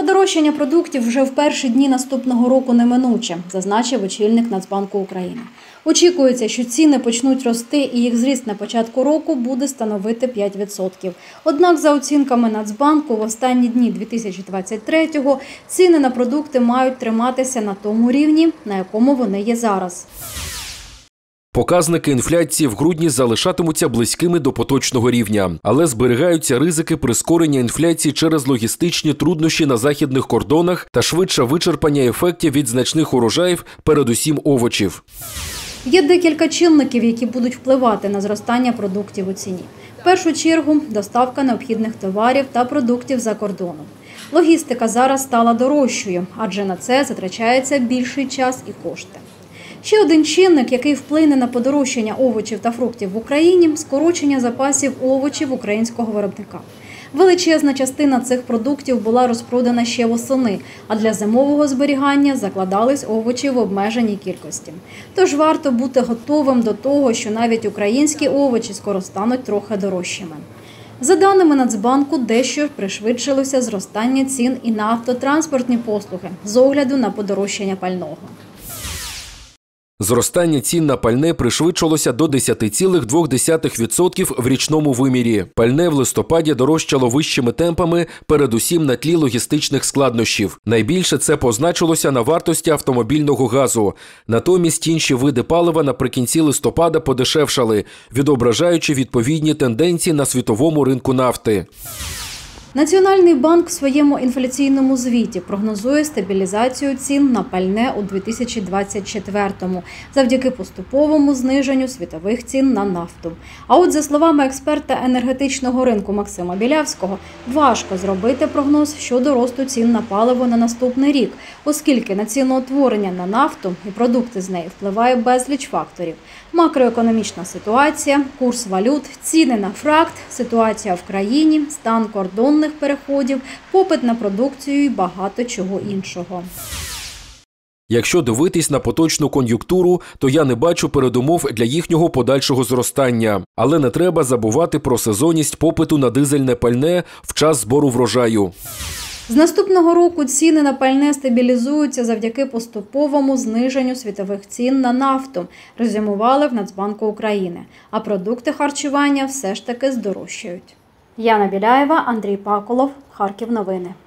Подорожчання продуктів вже в перші дні наступного року неминуче, зазначив очільник Нацбанку України. Очікується, що ціни почнуть рости і їх зріст на початку року буде становити 5%. Однак, за оцінками Нацбанку, в останні дні 2023-го ціни на продукти мають триматися на тому рівні, на якому вони є зараз. Показники інфляції в грудні залишатимуться близькими до поточного рівня, але зберігаються ризики прискорення інфляції через логістичні труднощі на західних кордонах та швидше вичерпання ефектів від значних урожаїв, передусім овочів. Є декілька чинників, які будуть впливати на зростання продуктів у ціні. В першу чергу – доставка необхідних товарів та продуктів за кордоном. Логістика зараз стала дорожчою, адже на це затрачається більший час і кошти. Ще один чинник, який вплине на подорожчання овочів та фруктів в Україні – скорочення запасів овочів українського виробника. Величезна частина цих продуктів була розпродана ще восени, а для зимового зберігання закладались овочі в обмеженій кількості. Тож варто бути готовим до того, що навіть українські овочі скоро стануть трохи дорожчими. За даними Нацбанку, дещо пришвидшилося зростання цін і на автотранспортні послуги з огляду на подорожчання пального. Зростання цін на пальне пришвидшилося до 10,2% в річному вимірі. Пальне в листопаді дорожчало вищими темпами, передусім на тлі логістичних складнощів. Найбільше це позначилося на вартості автомобільного газу. Натомість інші види палива наприкінці листопада подешевшали, відображаючи відповідні тенденції на світовому ринку нафти. Національний банк в своєму інфляційному звіті прогнозує стабілізацію цін на пальне у 2024-му завдяки поступовому зниженню світових цін на нафту. А от за словами експерта енергетичного ринку Максима Білявського, важко зробити прогноз щодо росту цін на паливо на наступний рік, оскільки на ціноутворення на нафту і продукти з неї впливає безліч факторів. Макроекономічна ситуація, курс валют, ціни на фракт, ситуація в країні, стан кордонних переходів, попит на продукцію і багато чого іншого. Якщо дивитись на поточну кон'юнктуру, то я не бачу передумов для їхнього подальшого зростання. Але не треба забувати про сезонність попиту на дизельне пальне в час збору врожаю. З наступного року ціни на пальне стабілізуються завдяки поступовому зниженню світових цін на нафту, резюмували в Нацбанку України. А продукти харчування все ж таки здорожчають. Яна Біляєва, Андрій Паколов, Харків новини.